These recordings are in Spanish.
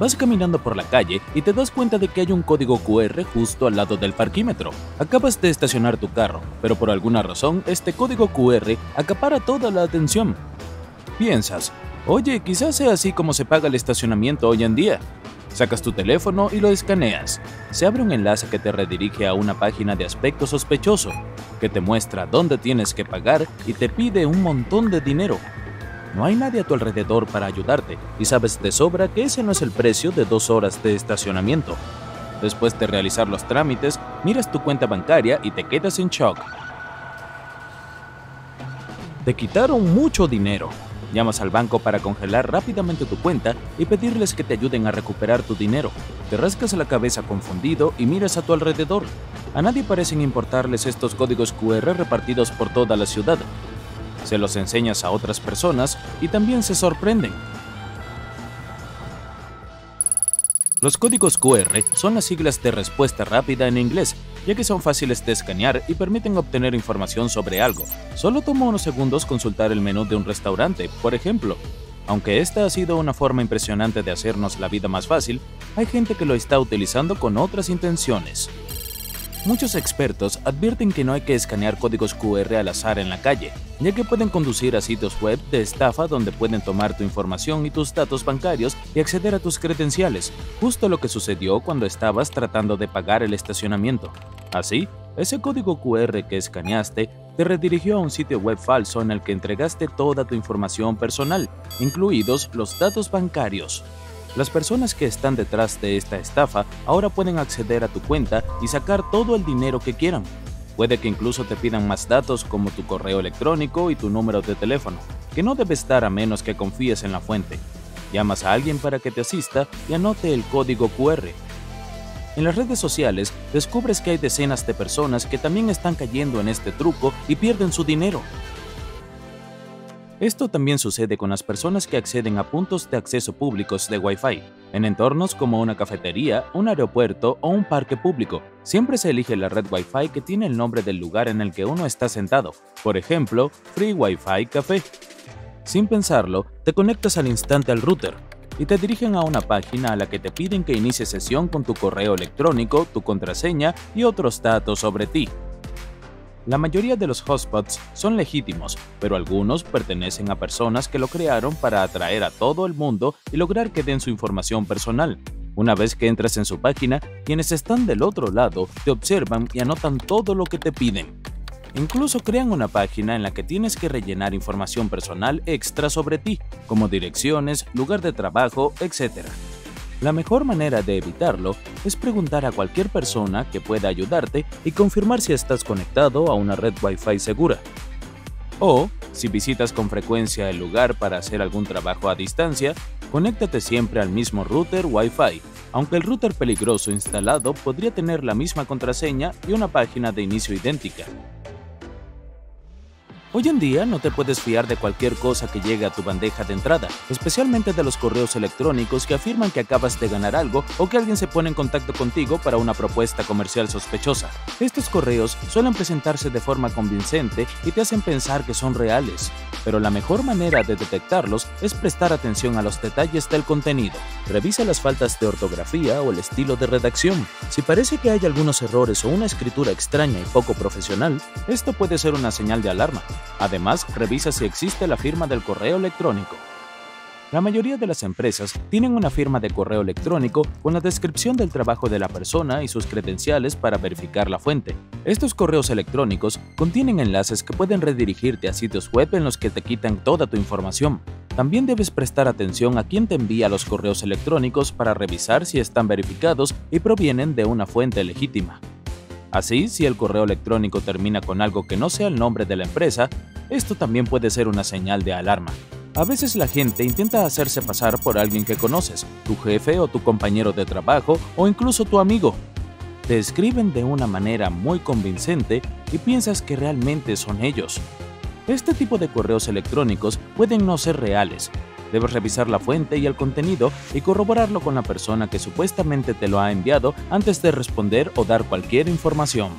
Vas caminando por la calle y te das cuenta de que hay un código QR justo al lado del parquímetro. Acabas de estacionar tu carro, pero por alguna razón este código QR acapara toda la atención. Piensas, oye, quizás sea así como se paga el estacionamiento hoy en día. Sacas tu teléfono y lo escaneas. Se abre un enlace que te redirige a una página de aspecto sospechoso, que te muestra dónde tienes que pagar y te pide un montón de dinero. No hay nadie a tu alrededor para ayudarte y sabes de sobra que ese no es el precio de 2 horas de estacionamiento. Después de realizar los trámites, miras tu cuenta bancaria y te quedas en shock. Te quitaron mucho dinero. Llamas al banco para congelar rápidamente tu cuenta y pedirles que te ayuden a recuperar tu dinero. Te rascas la cabeza confundido y miras a tu alrededor. A nadie parecen importarles estos códigos QR repartidos por toda la ciudad. Se los enseñas a otras personas y también se sorprenden. Los códigos QR son las siglas de respuesta rápida en inglés, ya que son fáciles de escanear y permiten obtener información sobre algo. Solo toma unos segundos consultar el menú de un restaurante, por ejemplo. Aunque esta ha sido una forma impresionante de hacernos la vida más fácil, hay gente que lo está utilizando con otras intenciones. Muchos expertos advierten que no hay que escanear códigos QR al azar en la calle, ya que pueden conducir a sitios web de estafa donde pueden tomar tu información y tus datos bancarios y acceder a tus credenciales, justo lo que sucedió cuando estabas tratando de pagar el estacionamiento. Así, ese código QR que escaneaste te redirigió a un sitio web falso en el que entregaste toda tu información personal, incluidos los datos bancarios. Las personas que están detrás de esta estafa ahora pueden acceder a tu cuenta y sacar todo el dinero que quieran. Puede que incluso te pidan más datos como tu correo electrónico y tu número de teléfono, que no debes dar a menos que confíes en la fuente. Llamas a alguien para que te asista y anote el código QR. En las redes sociales descubres que hay decenas de personas que también están cayendo en este truco y pierden su dinero. Esto también sucede con las personas que acceden a puntos de acceso públicos de Wi-Fi, en entornos como una cafetería, un aeropuerto o un parque público. Siempre se elige la red Wi-Fi que tiene el nombre del lugar en el que uno está sentado, por ejemplo, Free Wi-Fi Café. Sin pensarlo, te conectas al instante al router y te dirigen a una página a la que te piden que inicies sesión con tu correo electrónico, tu contraseña y otros datos sobre ti. La mayoría de los hotspots son legítimos, pero algunos pertenecen a personas que lo crearon para atraer a todo el mundo y lograr que den su información personal. Una vez que entras en su página, quienes están del otro lado te observan y anotan todo lo que te piden. Incluso crean una página en la que tienes que rellenar información personal extra sobre ti, como direcciones, lugar de trabajo, etc. La mejor manera de evitarlo es preguntar a cualquier persona que pueda ayudarte y confirmar si estás conectado a una red Wi-Fi segura. O, si visitas con frecuencia el lugar para hacer algún trabajo a distancia, conéctate siempre al mismo router Wi-Fi, aunque el router peligroso instalado podría tener la misma contraseña y una página de inicio idéntica. Hoy en día no te puedes fiar de cualquier cosa que llegue a tu bandeja de entrada, especialmente de los correos electrónicos que afirman que acabas de ganar algo o que alguien se pone en contacto contigo para una propuesta comercial sospechosa. Estos correos suelen presentarse de forma convincente y te hacen pensar que son reales, pero la mejor manera de detectarlos es prestar atención a los detalles del contenido. Revisa las faltas de ortografía o el estilo de redacción. Si parece que hay algunos errores o una escritura extraña y poco profesional, esto puede ser una señal de alarma. Además, revisa si existe la firma del correo electrónico. La mayoría de las empresas tienen una firma de correo electrónico con la descripción del trabajo de la persona y sus credenciales para verificar la fuente. Estos correos electrónicos contienen enlaces que pueden redirigirte a sitios web en los que te quitan toda tu información. También debes prestar atención a quién te envía los correos electrónicos para revisar si están verificados y provienen de una fuente legítima. Así, si el correo electrónico termina con algo que no sea el nombre de la empresa, esto también puede ser una señal de alarma. A veces la gente intenta hacerse pasar por alguien que conoces, tu jefe o tu compañero de trabajo o incluso tu amigo. Te escriben de una manera muy convincente y piensas que realmente son ellos. Este tipo de correos electrónicos pueden no ser reales. Debes revisar la fuente y el contenido y corroborarlo con la persona que supuestamente te lo ha enviado antes de responder o dar cualquier información.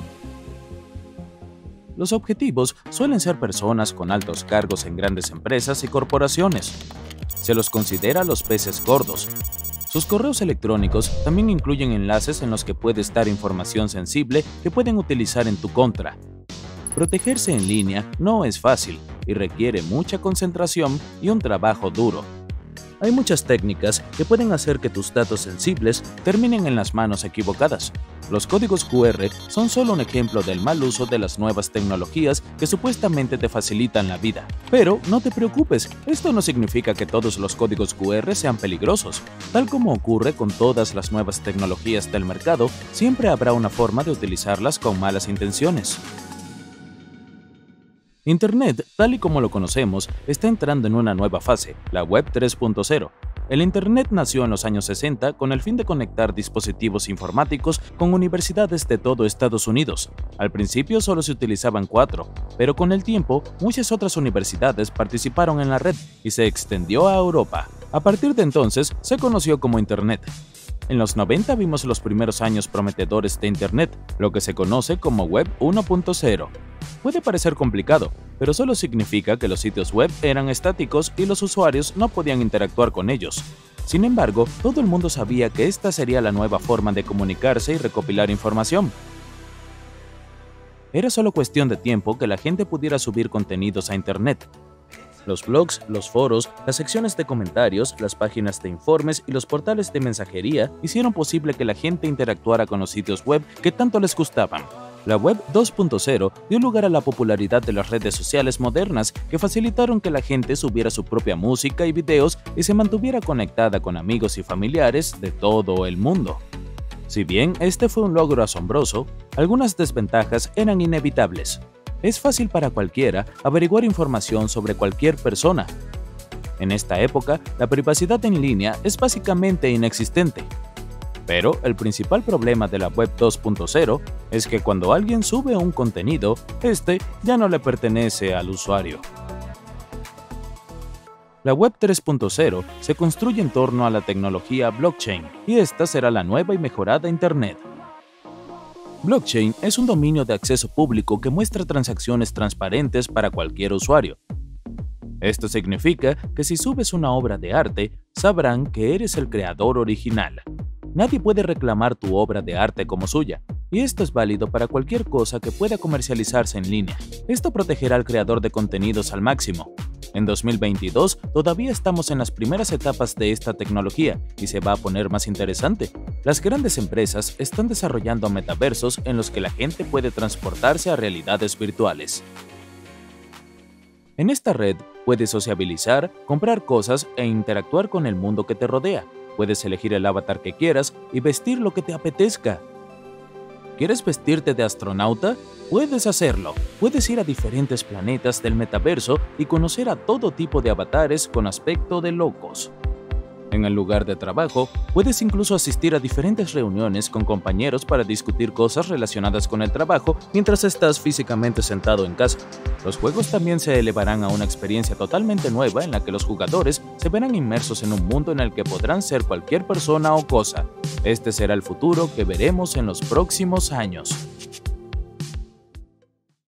Los objetivos suelen ser personas con altos cargos en grandes empresas y corporaciones. Se los considera los peces gordos. Sus correos electrónicos también incluyen enlaces en los que puede estar información sensible que pueden utilizar en tu contra. Protegerse en línea no es fácil y requiere mucha concentración y un trabajo duro. Hay muchas técnicas que pueden hacer que tus datos sensibles terminen en las manos equivocadas. Los códigos QR son solo un ejemplo del mal uso de las nuevas tecnologías que supuestamente te facilitan la vida. Pero no te preocupes, esto no significa que todos los códigos QR sean peligrosos. Tal como ocurre con todas las nuevas tecnologías del mercado, siempre habrá una forma de utilizarlas con malas intenciones. Internet, tal y como lo conocemos, está entrando en una nueva fase, la Web 3.0. El Internet nació en los años 60 con el fin de conectar dispositivos informáticos con universidades de todo Estados Unidos. Al principio solo se utilizaban 4, pero con el tiempo muchas otras universidades participaron en la red y se extendió a Europa. A partir de entonces se conoció como Internet. En los 90 vimos los primeros años prometedores de Internet, lo que se conoce como Web 1.0. Puede parecer complicado, pero solo significa que los sitios web eran estáticos y los usuarios no podían interactuar con ellos. Sin embargo, todo el mundo sabía que esta sería la nueva forma de comunicarse y recopilar información. Era solo cuestión de tiempo que la gente pudiera subir contenidos a Internet. Los blogs, los foros, las secciones de comentarios, las páginas de informes y los portales de mensajería hicieron posible que la gente interactuara con los sitios web que tanto les gustaban. La Web 2.0 dio lugar a la popularidad de las redes sociales modernas que facilitaron que la gente subiera su propia música y videos y se mantuviera conectada con amigos y familiares de todo el mundo. Si bien este fue un logro asombroso, algunas desventajas eran inevitables. Es fácil para cualquiera averiguar información sobre cualquier persona. En esta época, la privacidad en línea es básicamente inexistente. Pero el principal problema de la Web 2.0 es que cuando alguien sube un contenido, este ya no le pertenece al usuario. La Web 3.0 se construye en torno a la tecnología blockchain, y esta será la nueva y mejorada Internet. Blockchain es un dominio de acceso público que muestra transacciones transparentes para cualquier usuario. Esto significa que si subes una obra de arte, sabrán que eres el creador original. Nadie puede reclamar tu obra de arte como suya, y esto es válido para cualquier cosa que pueda comercializarse en línea. Esto protegerá al creador de contenidos al máximo. En 2022 todavía estamos en las primeras etapas de esta tecnología y se va a poner más interesante. Las grandes empresas están desarrollando metaversos en los que la gente puede transportarse a realidades virtuales. En esta red puedes sociabilizar, comprar cosas e interactuar con el mundo que te rodea. Puedes elegir el avatar que quieras y vestir lo que te apetezca. ¿Quieres vestirte de astronauta? Puedes hacerlo. Puedes ir a diferentes planetas del metaverso y conocer a todo tipo de avatares con aspecto de locos. En el lugar de trabajo, puedes incluso asistir a diferentes reuniones con compañeros para discutir cosas relacionadas con el trabajo mientras estás físicamente sentado en casa. Los juegos también se elevarán a una experiencia totalmente nueva en la que los jugadores se verán inmersos en un mundo en el que podrán ser cualquier persona o cosa. Este será el futuro que veremos en los próximos años.